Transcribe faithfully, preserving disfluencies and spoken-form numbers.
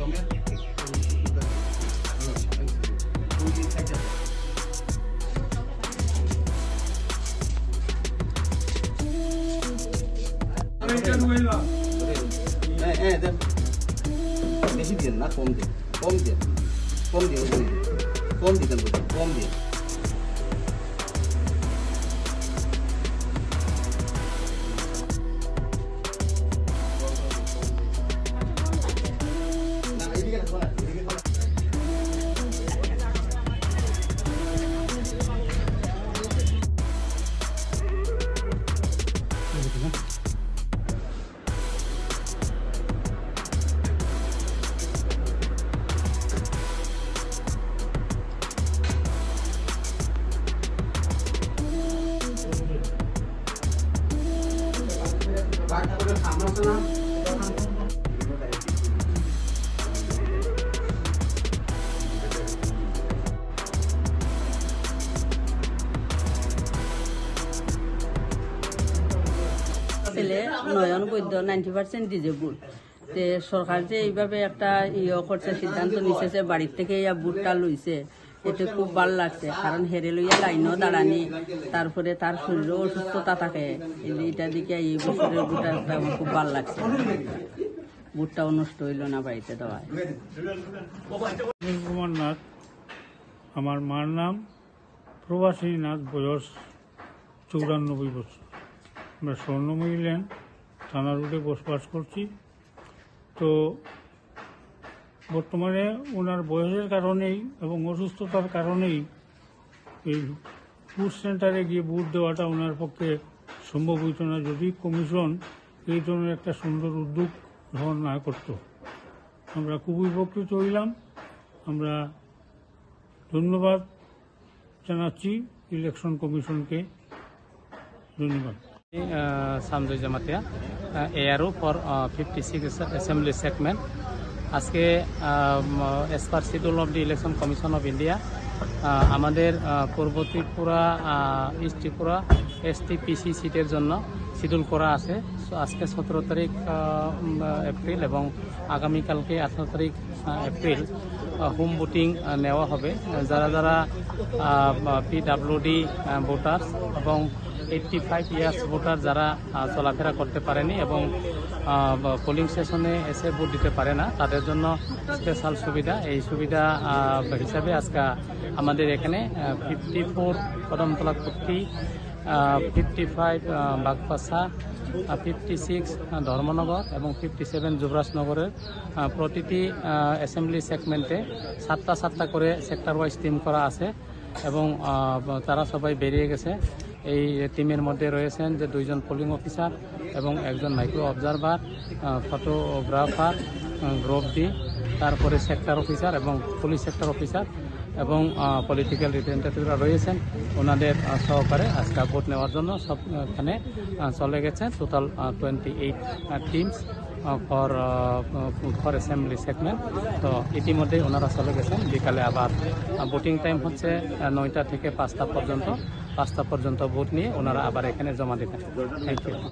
বেশি দিন না, কম দিন, কম দিন, কম দিন, কম দিতেন, কম দিন। ছেলে Nayan Baidya ninety percent disabled. তে সরকার যে এইভাবে একটা ইয়ে করছে, সিদ্ধান্ত নিচ্ছে বাড়ির থেকে ইয়া বুটটা লইছে, এটা খুব ভালো লাগছে। কারণ হেরে লইয়া লাইনও দাঁড়ানি, তারপরে তার শরীরও অসুস্থতা থাকে, এটা দিকে এই বছরের বুটটা আমার খুব ভালো লাগছে। বুটটাও নষ্ট হইল না বাড়িতে দেওয়ায়। কুমার নাথ, আমার মার নাম প্রবাসী নাথ, বয়স চৌরানব্বই বছর। আমরা স্বর্ণময়ী লেন থানা রোডে বসবাস করছি। তো বর্তমানে ওনার বয়সের কারণেই এবং অসুস্থতার কারণেই এই বুথ সেন্টারে গিয়ে বুথ দেওয়াটা ওনার পক্ষে সম্ভব হইত না, যদি কমিশন এই ধরনের একটা সুন্দর উদ্যোগ গ্রহণ না করত। আমরা খুবই উপকৃত হইলাম। আমরা ধন্যবাদ জানাচ্ছি ইলেকশন কমিশনকে। ধন্যবাদ। Samjay Jamatia ARO for fifty six assembly segment. আজকে as per schedule of the election commission of India আমাদের পূর্ব ত্রিপুরা, ইস্ট ত্রিপুরা এসটিপিসি সিটের জন্য শিডিউল করা আছে। আজকে সতেরো তারিখ এপ্রিল এবং আগামীকালকে আঠারো তারিখ এপ্রিল হোম ভোটিং নেওয়া হবে। যারা যারা পিডাব্লিউডি ভোটার্স এবং এইটটি ফাইভ ইয়ার্স ভোটার যারা চলাফেরা করতে পারেনি এবং পোলিং স্টেশনে এসে ভোট দিতে পারে না, তাদের জন্য স্পেশাল সুবিধা। এই সুবিধা হিসাবে আজকে আমাদের এখানে fifty four Kadamtala Kurti, fifty five Bagpasa, fifty six Dharmanagar এবং ফিফটি সেভেন যুবরাজনগরের প্রতিটি অ্যাসেম্বলি সেগমেন্টে সাতটা সাতটা করে সেক্টর ওয়াইজ টিম করা আছে এবং তারা সবাই বেরিয়ে গেছে। এই টিমের মধ্যে রয়েছেন যে দুইজন পোলিং অফিসার এবং একজন micro observer, photographer, group D, তারপরে সেক্টর অফিসার এবং পুলিশ সেক্টর অফিসার এবং পলিটিক্যাল রিপ্রেজেন্টেটিভরা রয়েছেন। ওনাদের সহকারে আজকে ভোট নেওয়ার জন্য সব এখানে চলে গেছে। Total twenty eight teams for for assembly segment. তো ইতিমধ্যেই ওনারা চলে গেছেন। বিকালে আবার ভোটিং টাইম হচ্ছে নয়টা থেকে পাঁচটা পর্যন্ত। পাঁচটা পর্যন্ত ভোট নিয়ে ওনারা আবার এখানে জমা দিতেন। Thank you.